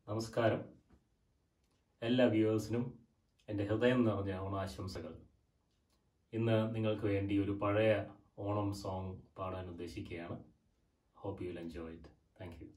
നമസ്കാരം. എല്ലാ വ്യൂവേഴ്സിനും എൻ്റെ ഹൃദയം നിറഞ്ഞ ഓണാശംസകൾ. ഇന്ന് നിങ്ങൾക്ക് വേണ്ടി ഒരു പഴയ ഓണം സോങ് പാടാൻ ഉദ്ദേശിക്കുകയാണ്. Hope you will enjoy it. Thank you.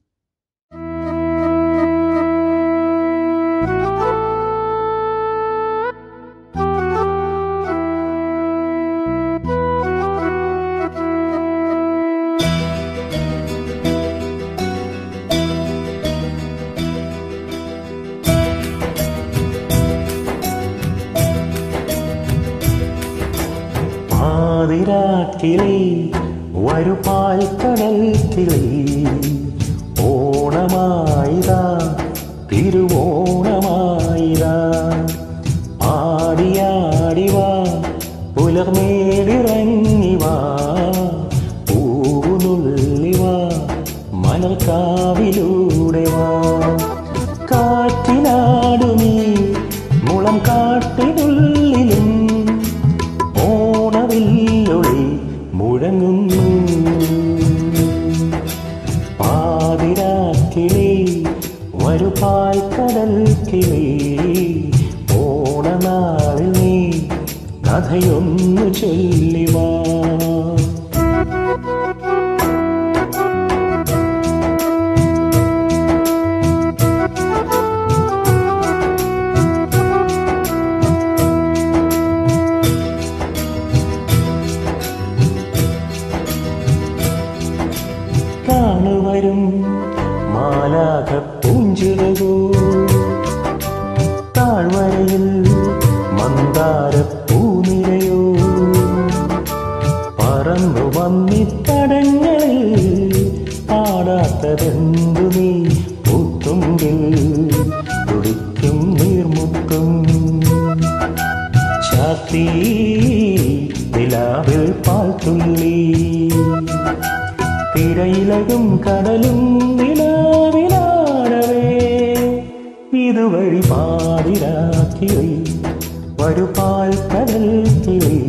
ആതിരാക്കിളി വരു പാൽക്കടൽ കിളി ഓണമായിതാ തിരുവോണമായിതാ ആടിയാടിവാ പുലർമേടിറങ്ങിവാ പൂവുനുള്ളിവാ മലർക്കാവിലൂടെ വാ കാറ്റിനാടുമീ മുളം കാട്ടിനുള്ളിലും ഓണവില്ലൊളി മുഴങ്ങുന്നു. പാതിരാക്കിളി വരു പാൽക്കടൽ കിളി ഓണനാളിൽ നീ കഥയൊന്നു ചൊല്ലിവാ. കാണുവരും മാലാഖ പൂഞ്ചിറകൂ താഴ്വരയിൽ മന്ദാര പൂനിരയോ പറന്നു വന്നിത്തടങ്ങളിൽ പാടാത്തതെന്തു നീ പൂത്തുമ്പിൽ തുടിക്കും നീർമുത്തും ചാത്തി നിലാവിൽ പാൽത്തുള്ളി തിരയിലകും കടലും നിലാവിലാടവേ ഇതുവഴി പാതിരാക്കിളി വരു പാൽക്കടൽ കിളി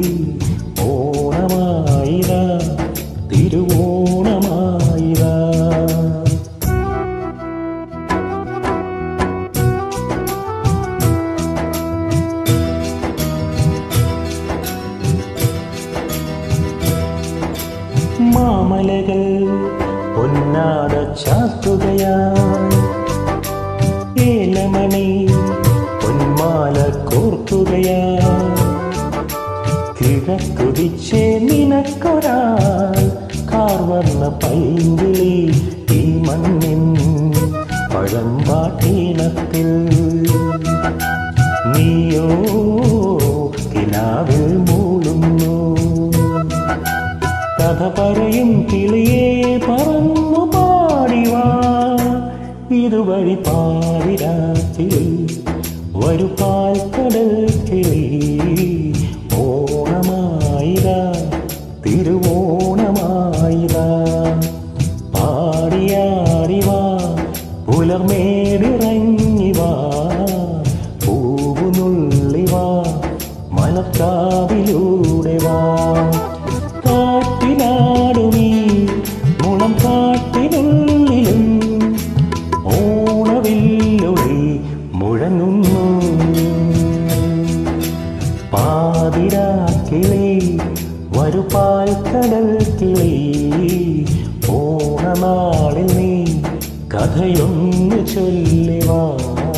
ഓണമായിരാ തിരുവോണമായിരാ. മാമലകൾ പൊന്നാട ചാത്തുകയായി ഏലമണി പൊന്മാല കോർക്കുകയായി കിഴക്കുതിച്ചേ നിനക്കൊരാൾ കാർവർണ്ണ പൈങ്കിളി ഈ മണ്ണിൻ പഴമ്പാട്ടീണത്തിൽ നീയോ കിനാവിൽ മൂളുന്നു. കഥ പറയും കിളിയെ പറന്നു പാടിവാ ഇതുവഴി പാതിരാക്കിളി വരു പാൽക്കടൽ കിളി ഓണമായിരാ തിരുവോണമായിരാ പാടിയാടിവാ പുലർമേടിറങ്ങിവാ പൂവുനുള്ളിവാ മലർക്കാവിലൂടെ വാ കാറ്റിനാടുമീ മുളം കാട്ടിനുള്ളിലും ഓണവില്ലൊളി മുഴങ്ങുന്നു. പാതിരാക്കിളി വരു പാൽക്കടൽ കിളി ഓണനാളിൽ നീ കഥയൊന്നു ചൊല്ലിവാ.